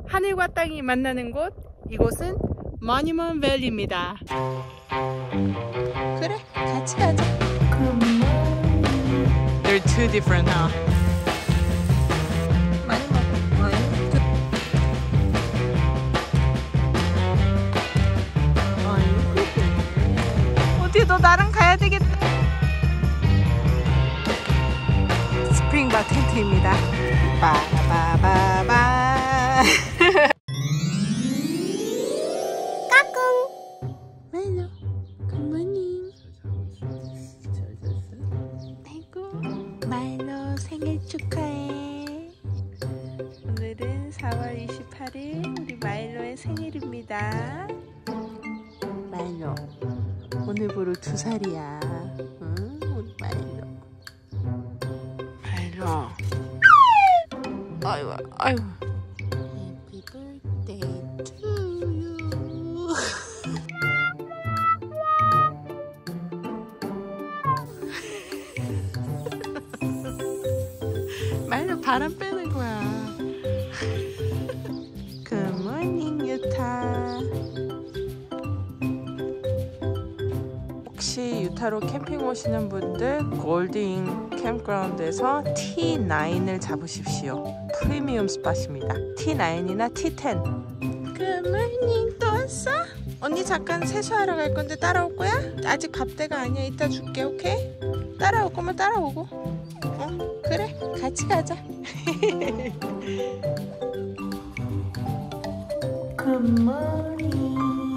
하늘과 땅이 만나는 곳, 이곳은 모뉴먼트 밸리입니다. 그래, 같이 가자. They're too different, huh? 많이 먹어. 어디 너 나랑 가야 되겠다. 스프링바 텐트입니다. 빠바바바. 까꿍. 마일로, 굿모닝. 잘 잤어? 아이고, 마일로 생일 축하해. 오늘은 4월 28일 우리 마일로의 생일입니다. 마일로, 오늘부로 2살이야. 응, 우리 마일로. 마일로. 아이고, 아이고. Happy birthday to you. 마일로 바람 빼는 거야. 굿모닝 유타. 혹시 유타로 캠핑 오시는 분들 골딩 캠프그라운드에서 T9을 잡으십시오. 프리미엄 스팟입니다. T9이나 T10. 굿모닝, 또 왔어? 언니 잠깐 세수하러 갈 건데 따라올 거야? 아직 밥 때가 아니야. 이따 줄게, 오케이? 따라올 거면 따라오고. 그래, 같이 가자. 굿모닝.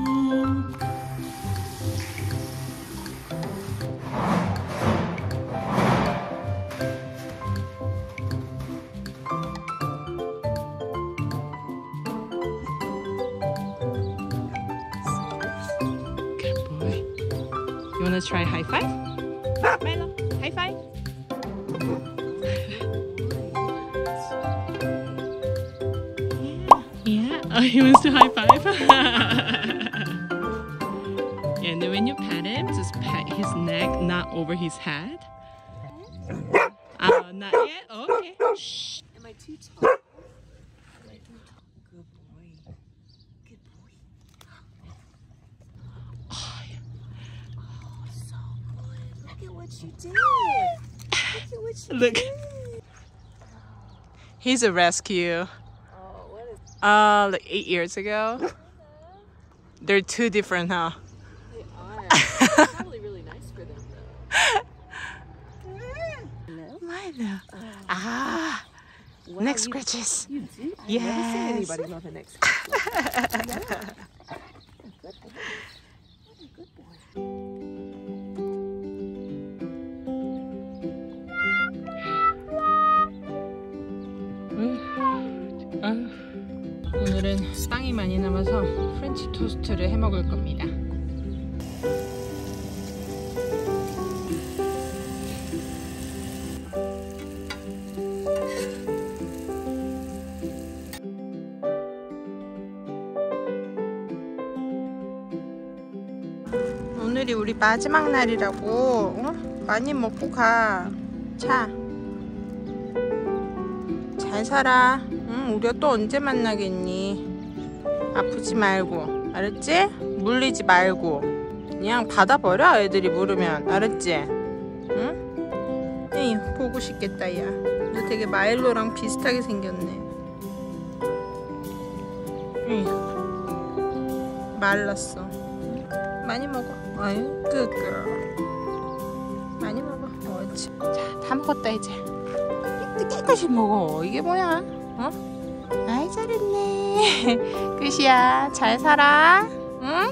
You wanna try high five? Milo, high five. Yeah. Oh, he wants to high five. And then when you pat him, just pat his neck, not over his head. Not yet. Okay. Shh. Am I too tall? Good boy. Good boy. Oh, yeah. So good. Look at what you did. Look at what you did. He's a rescue. What is like 8 years ago. They're too different, huh? They are. It's probably really nice for them, though. Milo. Wow, neck scratches. You do? Yes. I've never seen anybody love a neck scratch. What a good boy. 오늘은 빵이 많이 남아서 프렌치 토스트를 해 먹을 겁니다. 오늘이 우리 마지막 날이라고. 많이 먹고 가. 자, 잘 살아. 우리가 또 언제 만나겠니? 아프지 말고, 알았지? 물리지 말고 그냥 받아버려. 애들이 물으면, 알았지? 응? 에휴, 보고 싶겠다. 야, 너 되게 마일로랑 비슷하게 생겼네. 에휴, 말랐어. 많이 먹어. 아유, good girl. 많이 먹어. 옳지. 자, 다 먹었다 이제. 깨끗이 먹어. 이게 뭐야? 아이, 잘했네. 끝이야. 잘 살아. 응?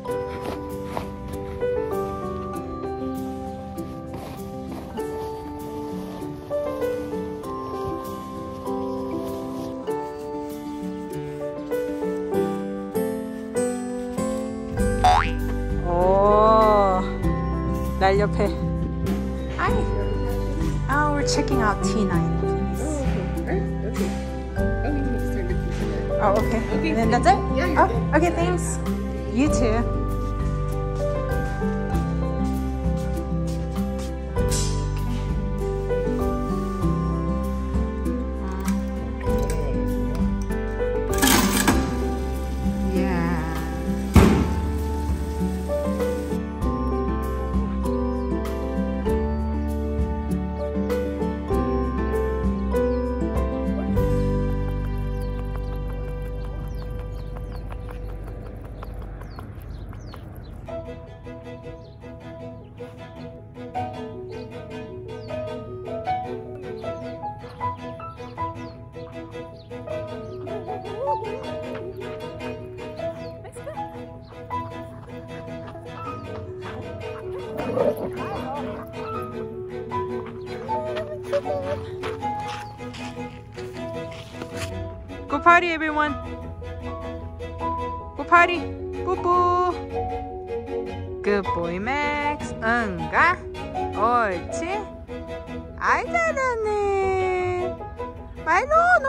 오, 날 옆에. 아이. We're checking out T9. Oh, okay. And then that's it? Yeah. Oh, okay, thanks. You too. Go party, everyone. Go party. 뿌뿌. Good boy, Max. 응가? 옳지? 아이 잘하네. 마일로, 너.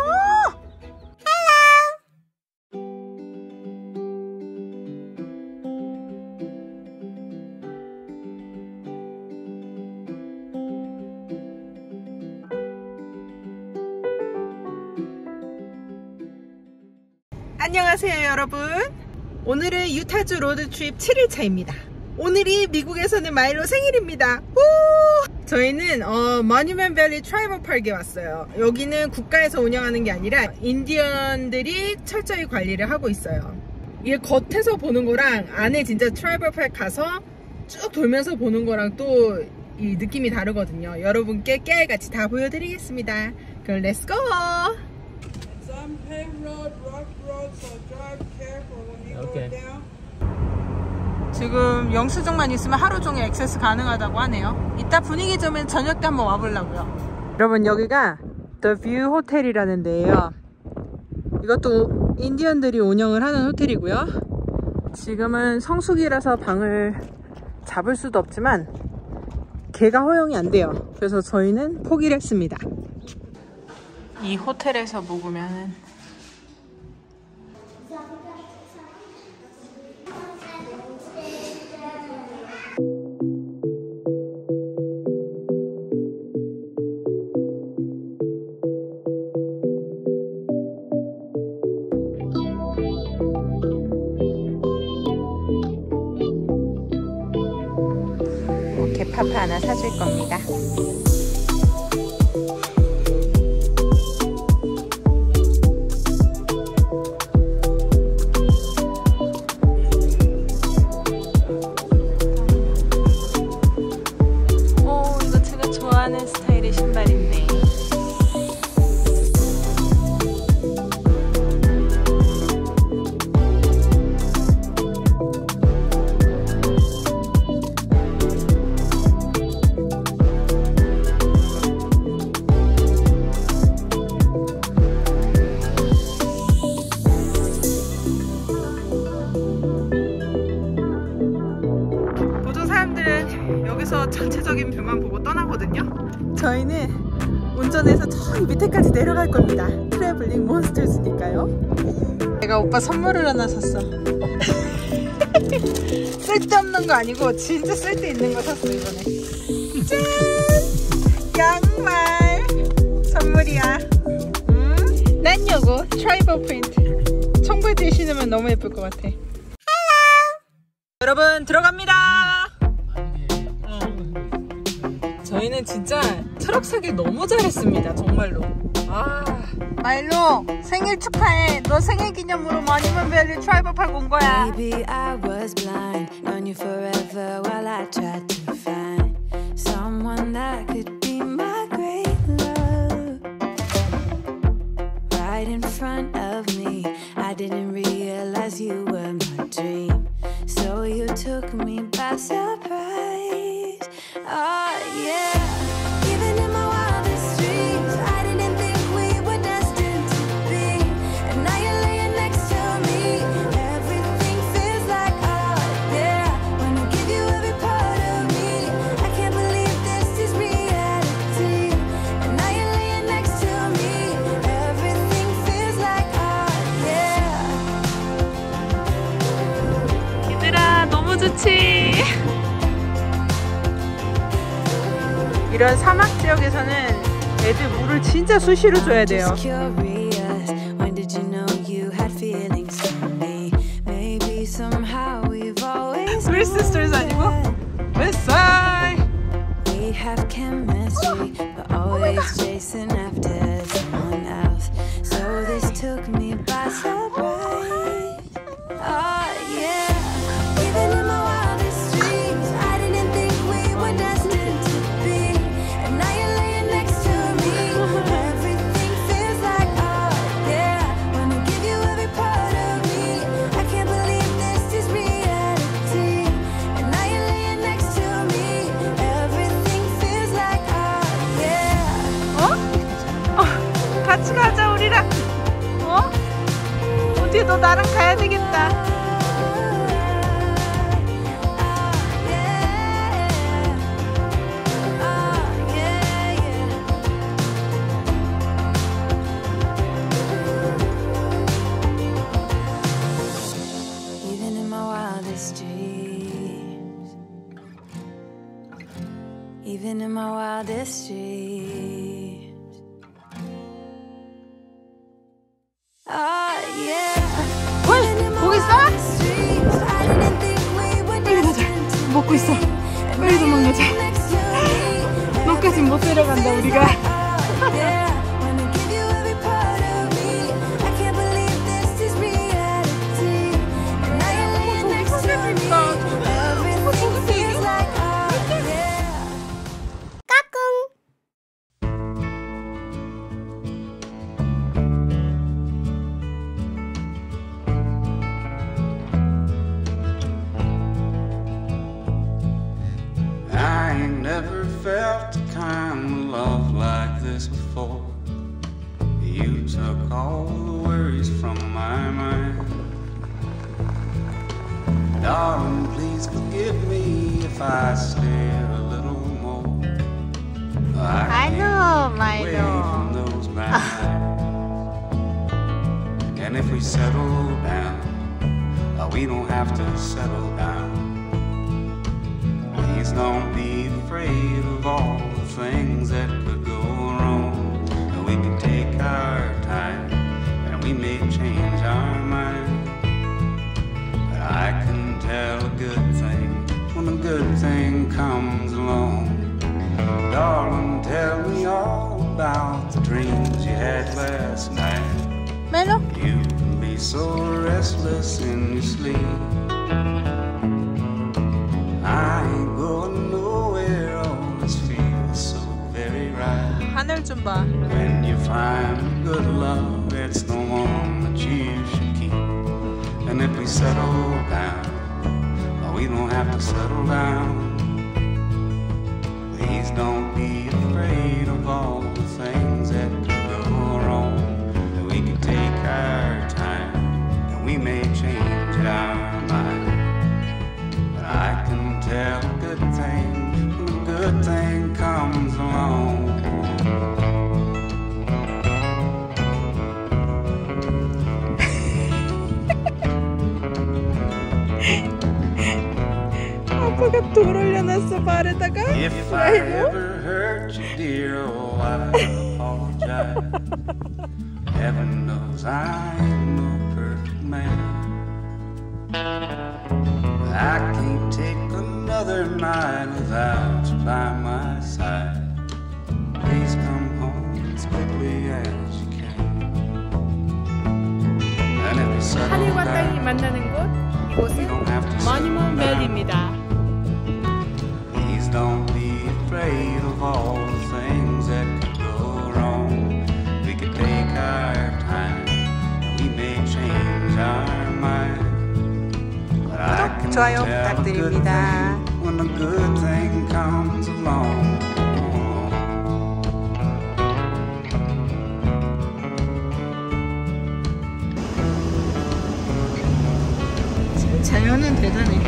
안녕하세요 여러분. 오늘은 유타주 로드트립 7일차입니다 오늘이 미국에서는 마일로 생일입니다. 우! 저희는 머니먼 밸리 트라이벌 파크에 왔어요. 여기는 국가에서 운영하는 게 아니라 인디언들이 철저히 관리를 하고 있어요. 이게 겉에서 보는 거랑 안에 진짜 트라이벌 파크 가서 쭉 돌면서 보는 거랑 또 이 느낌이 다르거든요. 여러분께 깨알같이 다 보여드리겠습니다. 그럼 렛츠고! Some paved road, rough road, so drive careful when you go down. 지금 영수증만 있으면 하루 종일 액세스 가능하다고 하네요. 이따 분위기 좋으면 저녁 때 한번 와보려고요. 여러분 여기가 The View 호텔이라는 데예요. 이것도 인디언들이 운영을 하는 호텔이고요. 지금은 성수기라서 방을 잡을 수도 없지만 개가 허용이 안 돼요. 그래서 저희는 포기를 했습니다. 이 호텔에서 묵으면은 개파파 하나 사줄 겁니다. 스타일의 신발인데 보통 사람들은 여기서 전체적인 뷰만 보고 떠나거든요. 저희는 운전해서 저기 밑에까지 내려갈 겁니다. 트래블링 몬스터즈니까요. 내가 오빠 선물을 하나 샀어. 쓸데없는 거 아니고 진짜 쓸데있는 거 샀어 이번에. 짠! 양말 선물이야. 난 요거 트라이벌 프린트 청바지에 신으면 너무 예쁠 것 같아. 여러분 들어갑니다. 저희는 진짜 트럭 사길 너무 잘했습니다. 정말로. 마일로 생일 축하해. 너 생일 기념으로 머니먼 밸리 트라이벌 파크 온 거야. Maybe I was blind, known you forever while I tried to find someone that could be my great love. Right in front of me, I didn't realize you were my dream. So you took me by surprise. Oh yeah. Even in my wildest dreams, I didn't think we were destined to be. And now you're laying next to me. Everything feels like oh yeah. Wanna give you every part of me. I can't believe this is reality. And now you're laying next to me. Everything feels like oh yeah. 얘들아 너무 좋지. 이런 사막 지역에서는 애들 물을 진짜 수시로 줘야 돼요. We're sisters 아니고? 뱃살! We have chemistry, but always chasing after someone else. So this took me by surprise. Oh yeah. Even in my wildest dreams, I didn't think we were destined to be. And now you're laying next to me. Everything feels like oh yeah. Wanna give you every part of me. I can't believe this is reality. And now you're laying next to me. 드디어 너 나랑 가야 되겠다. Even in my wildest dreams. Oh yeah. 거기 있어? 빨리 가자. 먹고 있어. 빨리 도망가자. 너까진 못 데려간다 우리가. Felt the kind of love like this before. You took all the worries from my mind. Darling, please forgive me if I stay a little more. I know, Milo. Those blind eyes. And if we settle down, we don't have to settle down. Please don't be afraid of all the things that could go wrong. We can take our time and we may change our mind. But I can tell a good thing when a good thing comes along. Darling, tell me all about the dreams you had last night. Milo? You can be so restless in your sleep. I ain't going nowhere, all this feels so very right. 하늘 좀 봐. When you find good love, it's the one that you should keep. And if we settle down, we don't have to settle down. Please don't be afraid of all the things that could go wrong. We can take our time, and we may change our mind. I can tell a good thing when a good thing comes along. 아빠가 돌 올려놨어 발에다가. If I ever hurt you, dear, oh, I apologize. Heaven knows I'm no perfect man. I can't take another night without you by my side. Please come home as quickly as you can. And if you settle 하늘과 땅이 down, 만나는 곳 이곳은 you don't have to settle 머니먼 down. 밸리입니다. Please don't be afraid of all the things that could go wrong. We could take our time and we may change our mind. 구독, 좋아요 부탁드립니다. When a good thing comes along. 자연은 대단해.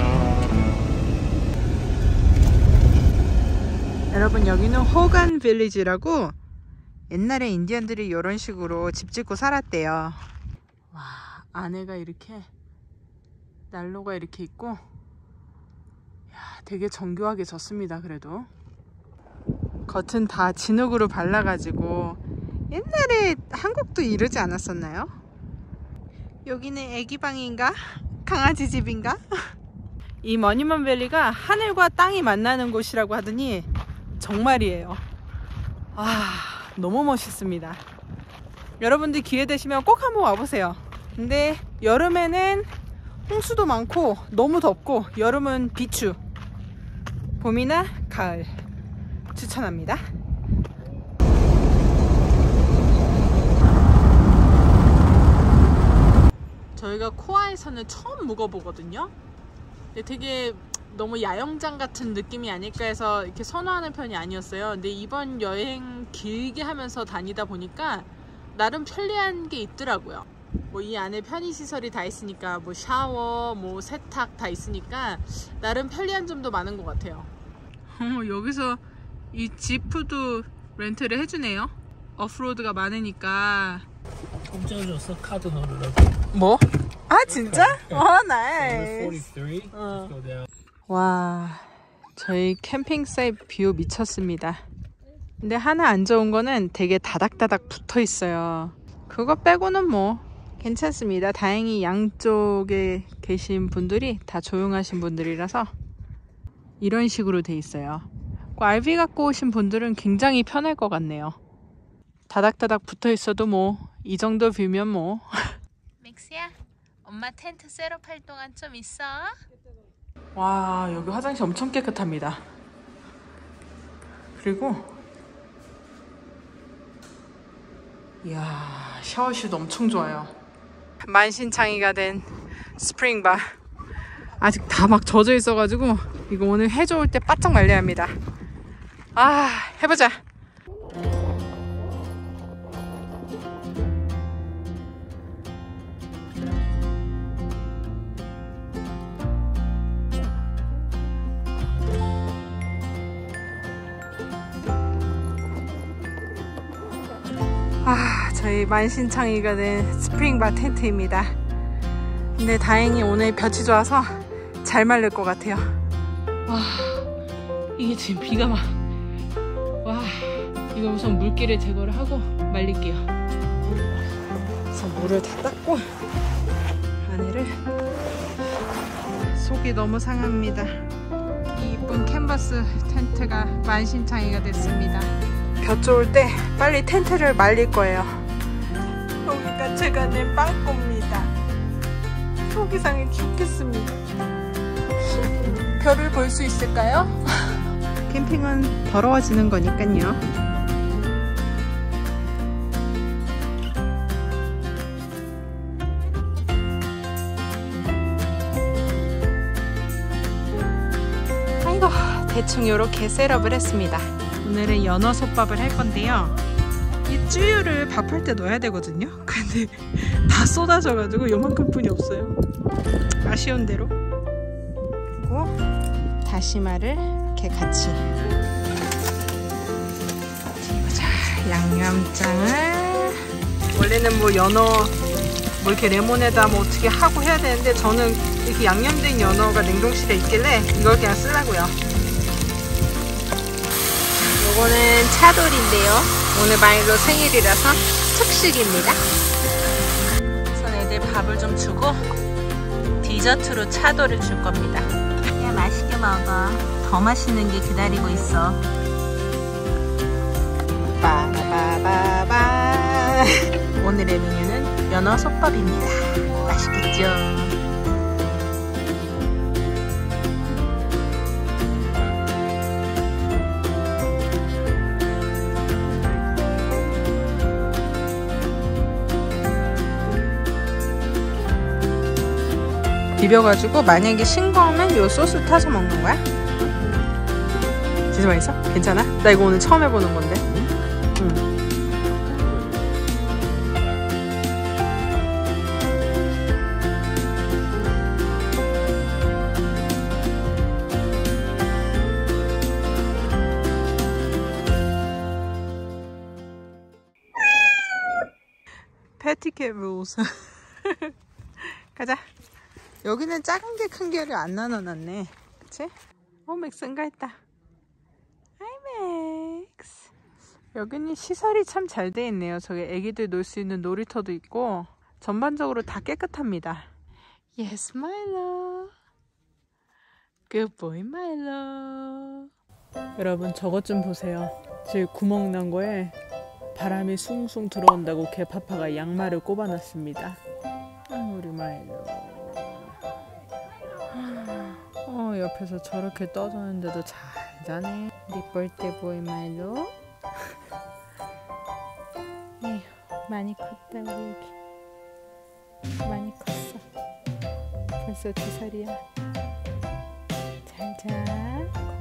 여러분 여기는 호간 빌리지라고 옛날에 인디언들이 이런 식으로 집 짓고 살았대요. 와, 안에가 이렇게 난로가 이렇게 있고, 야, 되게 정교하게 졌습니다. 그래도 겉은 다 진흙으로 발라가지고 옛날에 한국도 이러지 않았었나요? 여기는 애기 방인가? 강아지 집인가? 이 머니먼 밸리가 하늘과 땅이 만나는 곳이라고 하더니 정말이에요. 아, 너무 멋있습니다. 여러분들 기회 되시면 꼭 한번 와보세요. 근데 여름에는 홍수도 많고 너무 덥고, 여름은 비추, 봄이나 가을 추천합니다. 저희가 코아에서는 처음 묵어보거든요. 근데 되게 너무 야영장 같은 느낌이 아닐까 해서 이렇게 선호하는 편이 아니었어요. 근데 이번 여행 길게 하면서 다니다 보니까 나름 편리한 게 있더라고요. 뭐 이 안에 편의시설이 다 있으니까 뭐 샤워, 뭐 세탁 다 있으니까 나름 편리한 점도 많은 것 같아요. 여기서 이 지프도 렌트를 해주네요. 오프로드가 많으니까. 공짜로 줬어. 카드 넣으라고. 뭐? 아 진짜? 나이스. 43. 와, 저희 캠핑 사이트 뷰 미쳤습니다. 근데 하나 안 좋은 거는 되게 다닥다닥 붙어 있어요. 그거 빼고는 뭐 괜찮습니다. 다행히 양쪽에 계신 분들이 다 조용하신 분들이라서 이런 식으로 돼 있어요. RV 갖고 오신 분들은 굉장히 편할 것 같네요. 다닥다닥 붙어 있어도 뭐 이 정도 뷰면 뭐. 맥스야, 엄마 텐트 셋업할 동안 좀 있어. 와, 여기 화장실 엄청 깨끗합니다. 그리고 이야, 샤워실도 엄청 좋아요. 만신창이가 된 스프링바. 아직 다 막 젖어 있어가지고 이거 오늘 해 좋을 때 바짝 말려야 합니다. 아, 해보자. 저희 만신창이가 된 스프링바 텐트입니다. 근데 다행히 오늘 볕이 좋아서 잘 말릴 것 같아요. 와, 이게 지금 비가 막. 와, 이거 우선 물기를 제거를 하고 말릴게요. 그래서 물을 다 닦고 안에를. 속이 너무 상합니다. 이 이쁜 캔버스 텐트가 만신창이가 됐습니다. 볕 좋을 때 빨리 텐트를 말릴 거예요. 여기가 제가 낸 빵꾸입니다. 속이 상해 죽겠습니다. 별을 볼 수 있을까요? 캠핑은 더러워지는 거니까요. 아이고, 대충 이렇게 셋업을 했습니다. 오늘은 연어 솥밥을 할 건데요. 이 쯔유를 밥할 때 넣어야 되거든요. 근데 다 쏟아져가지고 요만큼 뿐이 없어요. 아쉬운 대로. 그리고 다시마를 이렇게 같이. 그리고 자, 양념장을. 원래는 뭐 연어 뭐 이렇게 레몬에다 뭐 어떻게 하고 해야 되는데 저는 이렇게 양념된 연어가 냉동실에 있길래 이걸 그냥 쓰려고요. 요거는 차돌인데요. 오늘 마일로 생일이라서 특식입니다. 우선 애들 밥을 좀 주고 디저트로 차돌을 줄 겁니다. 야, 맛있게 먹어. 더 맛있는 게 기다리고 있어. 빠바바바. 오늘의 메뉴는 연어 솥밥입니다. 맛있겠죠? 비벼가지고 만약에 싱거우면 요 소스 타서 먹는 거야? 진짜 맛있어? 괜찮아? 나 이거 오늘 처음 해보는 건데. 패티켓 룰스. 가자. 여기는 작은 게 큰 게를 안 나눠놨네. 그치? 맥스인가 했다. 하이 맥스. 여기는 시설이 참 잘 돼 있네요. 저기 애기들 놀 수 있는 놀이터도 있고 전반적으로 다 깨끗합니다. Yes, Milo. Good boy, Milo. 여러분 저것 좀 보세요. 지금 구멍 난 거에 바람이 숭숭 들어온다고 개파파가 양말을 꼽아놨습니다. 우리 마일로. 옆에서 저렇게 떠드는데도 잘 자네. 네 birthday boy 마일로. 에휴, 많이 컸다 우리 애기. 많이 컸어. 벌써 2살이야. 잘 자.